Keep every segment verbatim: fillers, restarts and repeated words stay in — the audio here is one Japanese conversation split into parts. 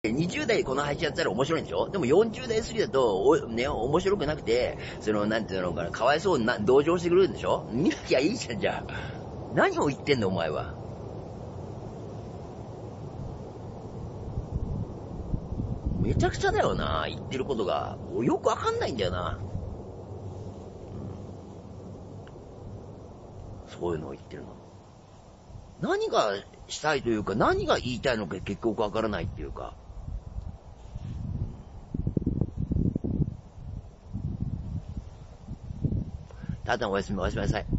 にじゅう代でこの配信やったら面白いんでしょ？でもよんじゅう代過ぎだと、お、ね、面白くなくて、その、なんていうのかな、かわいそうにな、同情してくれるんでしょ？見なきゃいいじゃん、じゃあ。何を言ってんの、お前は。めちゃくちゃだよな、言ってることが。よくわかんないんだよな。うん、そういうのを言ってるの。何がしたいというか、何が言いたいのか結局わからないっていうか。ただおやすみ、おやすみなさい。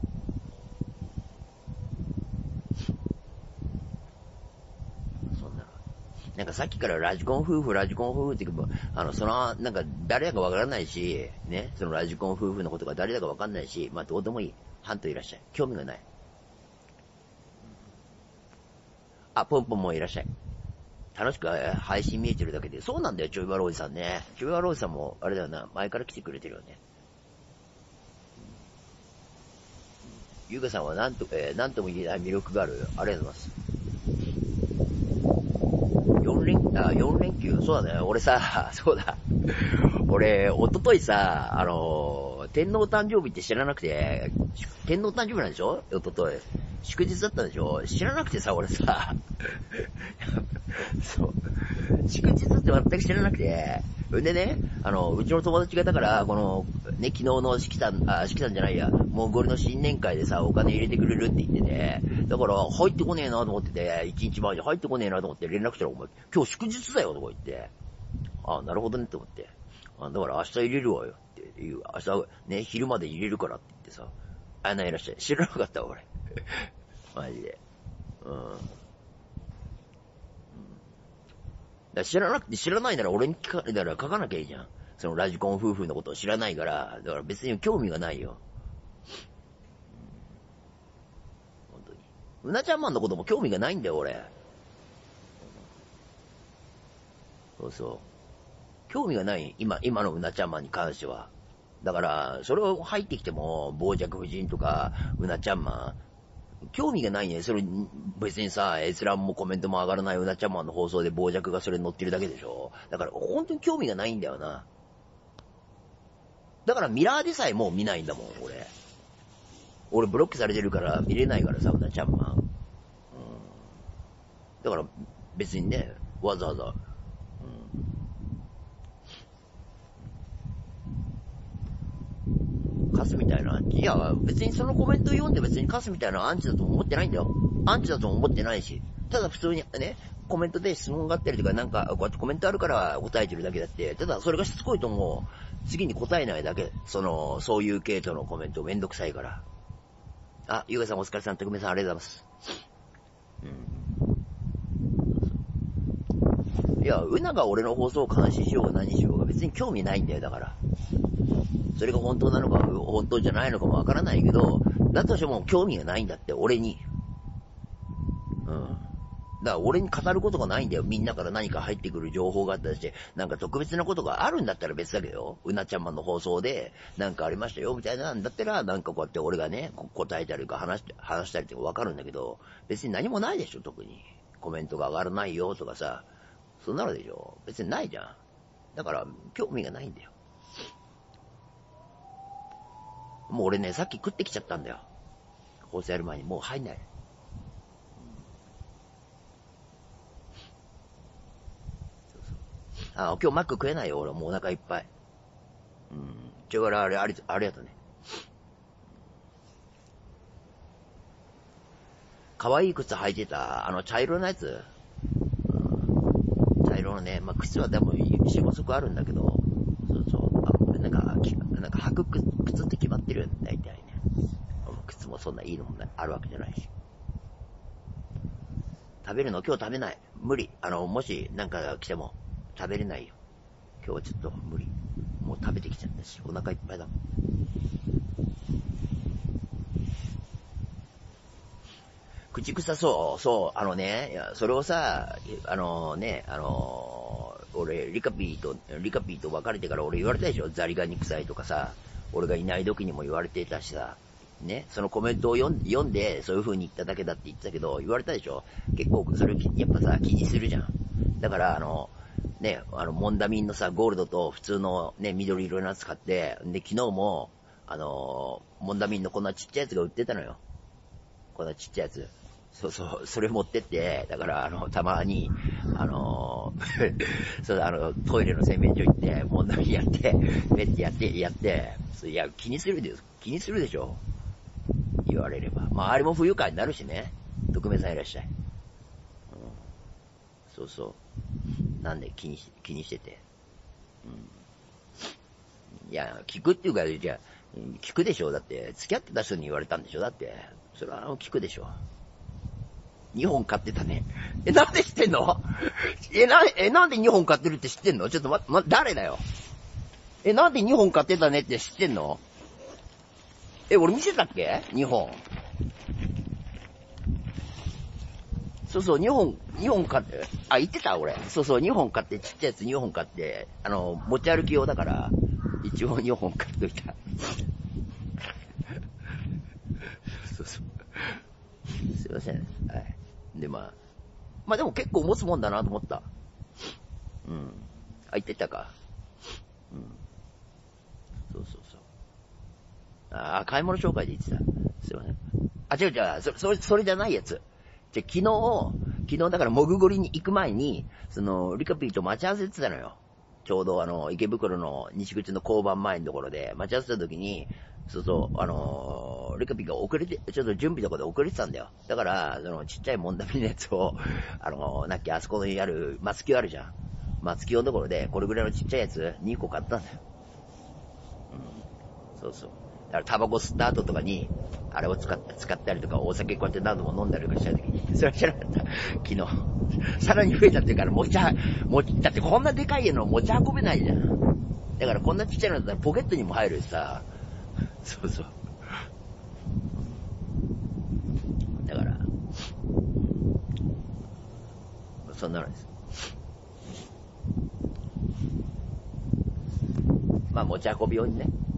そんな。なんかさっきからラジコン夫婦、ラジコン夫婦って言うけど、あの、その、なんか誰だかわからないし、ね、そのラジコン夫婦のことが誰だかわかんないし、まあどうでもいい。ハントいらっしゃい。興味がない。あ、ポンポンもいらっしゃい。楽しく配信見えてるだけで。そうなんだよ、ちょいバロおじさんね。ちょいバロおじさんも、あれだよな、前から来てくれてるよね。ゆうかさんはなんと、えー、なんとも言えない魅力がある。ありがとうございます。よん連、あ、よん連休そうだね。俺さ、そうだ。俺、おとといさ、あのー、天皇誕生日って知らなくて、天皇誕生日なんでしょ？おととい。祝日だったんでしょ？知らなくてさ、俺さ、そう。祝日って全く知らなくて、でね、あの、うちの友達がだから、この、ね、昨日の式さん、あ、式さんじゃないや、モンゴルの新年会でさ、お金入れてくれるって言ってて、だから、入ってこねえなと思ってて、一日前に入ってこねえなと思って連絡したら、お前、今日祝日だよとか言って、あ、なるほどねって思って、あ、だから明日入れるわよっていう、明日ね、昼まで入れるからって言ってさ、あんないらっしゃい。知らなかったわ、俺。マジで。うん。だ知らなくて知らないなら俺に聞か、だから書かなきゃいいじゃん。そのラジコン夫婦のことを知らないから、だから別に興味がないよ。本当に。うなちゃんマンのことも興味がないんだよ、俺。そうそう。興味がない、今、今のうなちゃんマンに関しては。だから、それを入ってきても、傍若夫人とか、うなちゃんマン、興味がないね。それ、別にさ、閲覧もコメントも上がらないうなちゃんマンの放送で傍若がそれに載ってるだけでしょ。だから、本当に興味がないんだよな。だからミラーでさえもう見ないんだもん、俺。俺ブロックされてるから見れないからさ、うなちゃんマン。うん。だから別にね、わざわざ、うん。カスみたいなアンチ。いや、別にそのコメント読んで別にカスみたいなアンチだと思ってないんだよ。アンチだと思ってないし。ただ普通にね、コメントで質問があったりとか、なんか、こうやってコメントあるから答えてるだけだって、ただそれがしつこいと思う。次に答えないだけ。その、そういう系統のコメントめんどくさいから。あ、ゆうがさんお疲れさん、とくめさんありがとうございます。うん。いや、うなが俺の放送を監視しようが何しようが別に興味ないんだよ、だから。それが本当なのか、本当じゃないのかもわからないけど、だとしても興味がないんだって、俺に。うん。だから俺に語ることがないんだよ。みんなから何か入ってくる情報があったりして、なんか特別なことがあるんだったら別だけど、うなちゃんマンの放送で、なんかありましたよ、みたいなんだったら、なんかこうやって俺がね、答えたりとか話して、話したりとかわかるんだけど、別に何もないでしょ、特に。コメントが上がらないよとかさ、そんなのでしょ。別にないじゃん。だから、興味がないんだよ。もう俺ね、さっき食ってきちゃったんだよ。放送やる前にもう入んない。あ、今日マック食えないよ、俺。もうお腹いっぱい。うん。ちょ、あれ、あれ、ありがとうね。可愛い靴履いてた、あの、茶色のやつ。うん、茶色のね、まあ、靴はでも、よん、ご足あるんだけど、そうそう。あ、なんか、なんか履く靴って決まってるよね、大体ね。靴もそんないいのもあるわけじゃないし。食べるの今日食べない。無理。あの、もし、なんか来ても、食べれないよ。今日はちょっと無理。もう食べてきちゃったし、お腹いっぱいだもん。口臭そう、そう、あのね、いや、それをさ、あのね、あの俺、リカピーと、リカピーと別れてから俺言われたでしょ？ザリガニ臭いとかさ、俺がいない時にも言われてたしさ、ね、そのコメントを読ん読んで、そういう風に言っただけだって言ってたけど、言われたでしょ？結構、それ、やっぱさ、気にするじゃん。 だから、あの、ね、あの、モンダミンのさ、ゴールドと普通のね、緑色のやつ買って、で、昨日も、あの、モンダミンのこんなちっちゃいやつが売ってたのよ。こんなちっちゃいやつ。そうそう、それ持ってって、だから、あの、たまに、あのー、そうだ、あの、トイレの洗面所行って、モンダミンやって、めってやって、やって、いや、気にするで、気にするでしょ。言われれば。まあ、あれも不愉快になるしね。匿名さんいらっしゃい。うん、そうそう。なんで気にし、気にしてて。うん、いや、聞くっていうか、じゃあ、聞くでしょ。だって、付き合ってた人に言われたんでしょ。だって、それは聞くでしょ。にほん買ってたね。え、なんで知ってんの？え、な、え、なんでにほん買ってるって知ってんの？ちょっとま、ま、誰だよ。え、なんでにほん買ってたねって知ってんの？え、俺見せたっけ？ に 本。そうそう、にほん、にほん買って、あ、言ってた俺。そうそう、にほん買って、ちっちゃいやつにほん買って、あの、持ち歩き用だから、一応にほん買っといた。そうそう。すいません。はい。で、まあ、まあでも結構持つもんだなと思った。うん。あ、言ってたか。うん。そうそうそう。あ、買い物紹介で言ってた。すいません。あ、違う違う、そ、それ、それじゃないやつ。じゃ、昨日、昨日だからモグゴリに行く前に、その、リカピーと待ち合わせてたのよ。ちょうどあの、池袋の西口の交番前のところで待ち合わせた時に、そうそう、あのー、リカピーが遅れて、ちょっと準備とかで遅れてたんだよ。だから、その、ちっちゃいモンダミのやつを、あのー、なっきあそこにある、松木あるじゃん。松木のところで、これぐらいのちっちゃいやつ、にこ買ったんだよ。うん。そうそう。だからタバコ吸った後とかに、あれを使って、使ったりとか、お酒こうやって何度も飲んだりとかした時に、それは知らなかった。昨日。さらに増えたっていうから、持ちは、持ち、だってこんなでかいの持ち運べないじゃん。だからこんなちっちゃいのだったらポケットにも入るしさ。そうそう。だから、そんなのです。まあ持ち運び用にね。